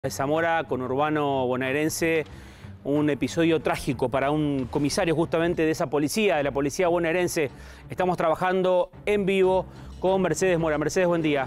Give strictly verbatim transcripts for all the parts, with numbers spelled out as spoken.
De Zamora, conurbano bonaerense, un episodio trágico para un comisario justamente de esa policía, de la policía bonaerense. Estamos trabajando en vivo con Mercedes Mora. Mercedes, buen día.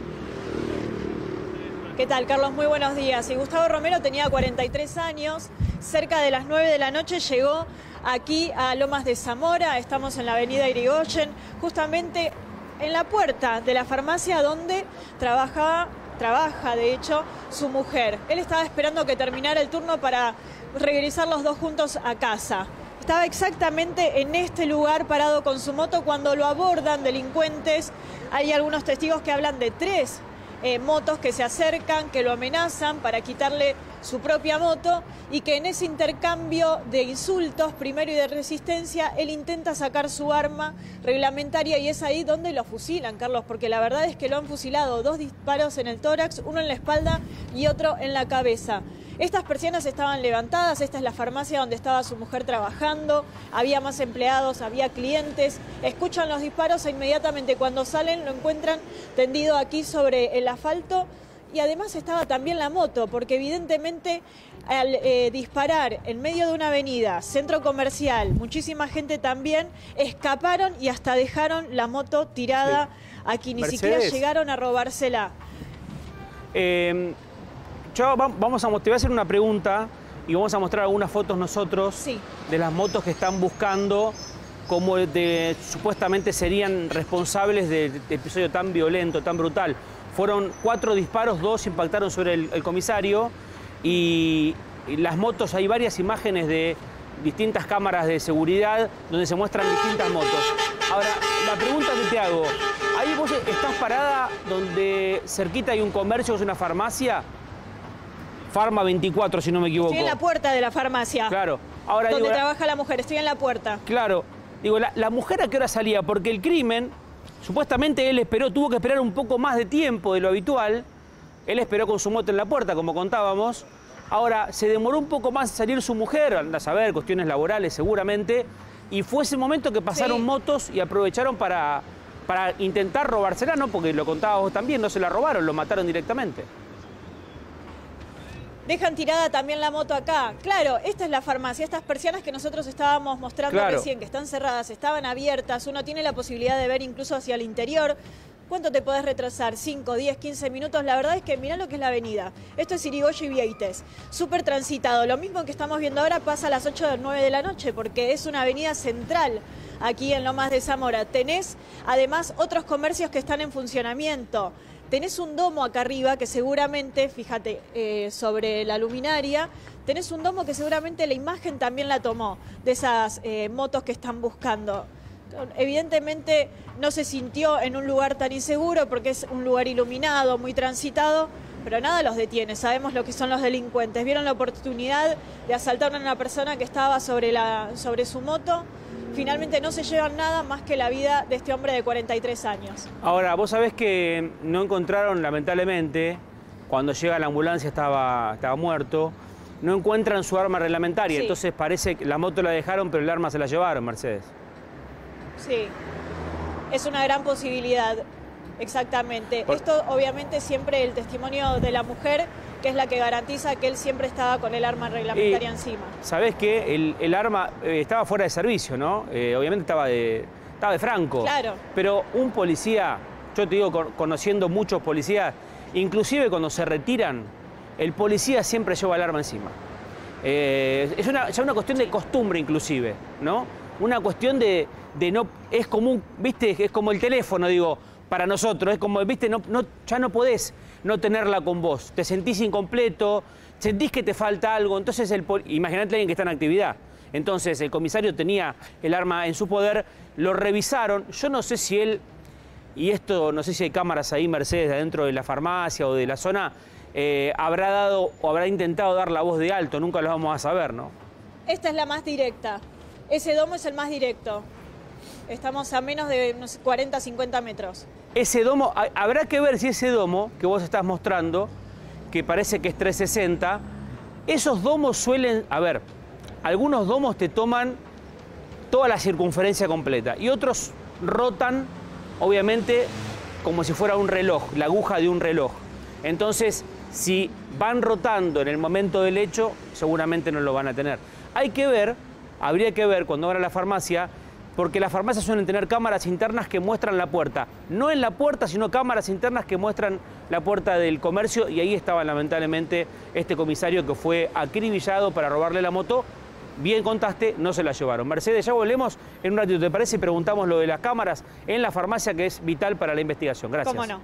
¿Qué tal, Carlos? Muy buenos días. Y Gustavo Romero tenía cuarenta y tres años. Cerca de las nueve de la noche llegó aquí a Lomas de Zamora. Estamos en la avenida Irigoyen, justamente en la puerta de la farmacia donde trabajaba Trabaja, de hecho, su mujer. Él estaba esperando que terminara el turno para regresar los dos juntos a casa. Estaba exactamente en este lugar parado con su moto cuando lo abordan delincuentes. Hay algunos testigos que hablan de tres eh, motos que se acercan, que lo amenazan para quitarle su propia moto y que en ese intercambio de insultos, primero y de resistencia, él intenta sacar su arma reglamentaria y es ahí donde lo fusilan, Carlos, porque la verdad es que lo han fusilado, dos disparos en el tórax, uno en la espalda y otro en la cabeza. Estas persianas estaban levantadas, esta es la farmacia donde estaba su mujer trabajando, había más empleados, había clientes, escuchan los disparos e inmediatamente cuando salen lo encuentran tendido aquí sobre el asfalto. Y además estaba también la moto, porque evidentemente al eh, disparar en medio de una avenida, centro comercial, muchísima gente también, escaparon y hasta dejaron la moto tirada sí. aquí, ni Mercedes. siquiera llegaron a robársela. Eh, yo vamos a, te voy a hacer una pregunta y vamos a mostrar algunas fotos nosotros sí. de las motos que están buscando, como de, supuestamente serían responsables de, de este episodio tan violento, tan brutal. Fueron cuatro disparos, dos impactaron sobre el, el comisario y, y las motos, hay varias imágenes de distintas cámaras de seguridad donde se muestran distintas motos. Ahora, la pregunta que te hago, ahí vos estás parada donde cerquita hay un comercio, es una farmacia, Farma veinticuatro si no me equivoco. Estoy en la puerta de la farmacia. Claro. Ahora, donde digo, trabaja la mujer, estoy en la puerta. Claro. Digo, la, la mujer ¿a qué hora salía? Porque el crimen... Supuestamente él esperó, tuvo que esperar un poco más de tiempo de lo habitual. Él esperó con su moto en la puerta, como contábamos. Ahora, se demoró un poco más en salir su mujer, anda a saber, cuestiones laborales seguramente. Y fue ese momento que pasaron sí. motos y aprovecharon para, para intentar robársela, ¿no? Porque lo contábamos también, no se la robaron, lo mataron directamente. Dejan tirada también la moto acá. Claro, esta es la farmacia, estas persianas que nosotros estábamos mostrando claro. recién, que están cerradas, estaban abiertas, uno tiene la posibilidad de ver incluso hacia el interior. ¿Cuánto te podés retrasar? ¿cinco, diez, quince minutos? La verdad es que mirá lo que es la avenida. Esto es Irigoyen y Vieites, súper transitado. Lo mismo que estamos viendo ahora pasa a las ocho o nueve de la noche, porque es una avenida central aquí en Lomas de Zamora. Tenés además otros comercios que están en funcionamiento. Tenés un domo acá arriba que seguramente, fíjate, eh, sobre la luminaria, tenés un domo que seguramente la imagen también la tomó de esas eh, motos que están buscando. Evidentemente no se sintió en un lugar tan inseguro porque es un lugar iluminado, muy transitado, pero nada los detiene. Sabemos lo que son los delincuentes. Vieron la oportunidad de asaltar a una persona que estaba sobre, la, sobre su moto. Finalmente no se llevan nada más que la vida de este hombre de cuarenta y tres años. Ahora, vos sabés que no encontraron, lamentablemente, cuando llega la ambulancia estaba, estaba muerto, no encuentran su arma reglamentaria, sí. entonces parece que la moto la dejaron, pero el arma se la llevaron, Mercedes. Sí, es una gran posibilidad, exactamente. Por... Esto obviamente siempre el testimonio de la mujer, que es la que garantiza que él siempre estaba con el arma reglamentaria y, encima. ¿Sabés qué? El, el arma eh, estaba fuera de servicio, ¿no? Eh, obviamente estaba de, estaba de franco. Claro. Pero un policía, yo te digo, con, conociendo muchos policías, inclusive cuando se retiran, el policía siempre lleva el arma encima. Eh, es una, ya una cuestión de costumbre inclusive, ¿no? Una cuestión de, de no... Es común, ¿viste? Es como el teléfono, digo, para nosotros. Es como, ¿viste? No, no, ya no podés no tenerla con vos. Te sentís incompleto, sentís que te falta algo. Entonces, el imagínate a alguien que está en actividad. Entonces, el comisario tenía el arma en su poder, lo revisaron. Yo no sé si él, y esto, no sé si hay cámaras ahí, Mercedes, adentro de la farmacia o de la zona, eh, habrá dado o habrá intentado dar la voz de alto. Nunca lo vamos a saber, ¿no? Esta es la más directa. Ese domo es el más directo. Estamos a menos de unos cuarenta, cincuenta metros. Ese domo, habrá que ver si ese domo que vos estás mostrando, que parece que es trescientos sesenta, esos domos suelen, a ver, algunos domos te toman toda la circunferencia completa y otros rotan, obviamente, como si fuera un reloj, la aguja de un reloj. Entonces, Si van rotando en el momento del hecho, seguramente no lo van a tener. Hay que ver, habría que ver cuando van a la farmacia, porque las farmacias suelen tener cámaras internas que muestran la puerta. No en la puerta, sino cámaras internas que muestran la puerta del comercio, y ahí estaba lamentablemente este comisario que fue acribillado para robarle la moto. Bien contaste, no se la llevaron. Mercedes, ya volvemos en un ratito, ¿te parece? Y preguntamos lo de las cámaras en la farmacia, que es vital para la investigación. Gracias. ¿Cómo no?